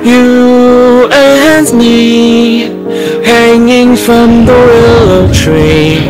You and me, hanging from the willow tree,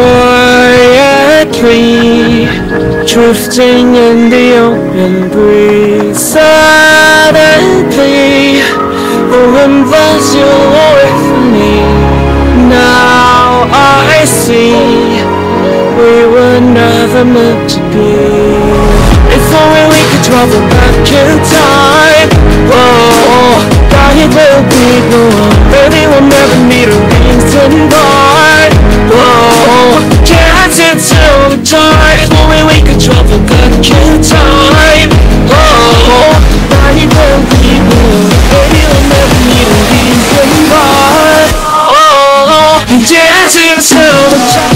quietly drifting in the open breeze. Suddenly, the wind blows you away from me. Now I see we were never meant to be. If only we could travel back in time. Whoa, God, it will be no one. Maybe we'll never meet a reason why. Whoa, can't until the time. If only we could travel back in time. Whoa, God, it will be no one. Maybe we'll never meet a reason why. Oh, can't until the time.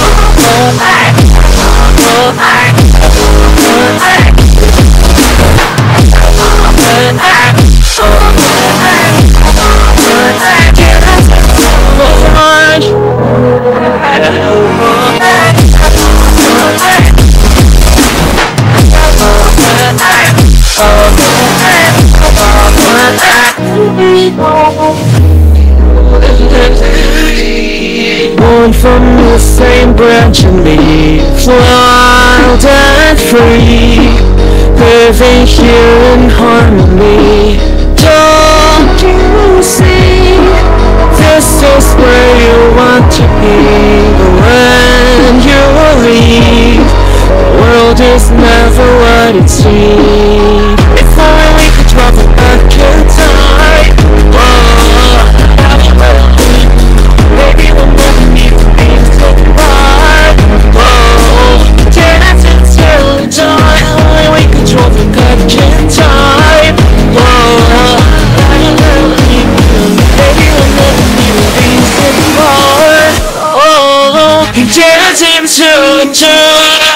Born from the same branch and leaves, wild and free, living here in harmony. Don't you see, this is where you want to be. But when you leave, the world is never what it seems. If only we could travel back in time. Maybe we'll never need to be so right. Whoa, dance until we die. Only we could travel back in time. Whoa, maybe we'll never need to be so right. Oh, dance until we die.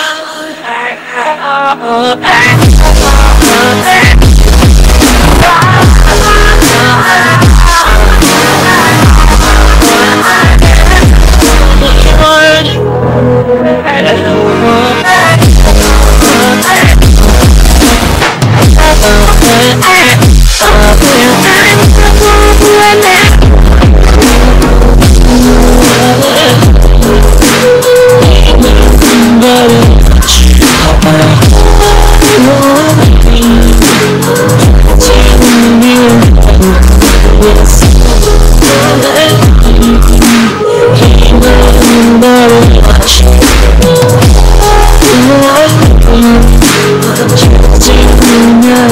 Yeah.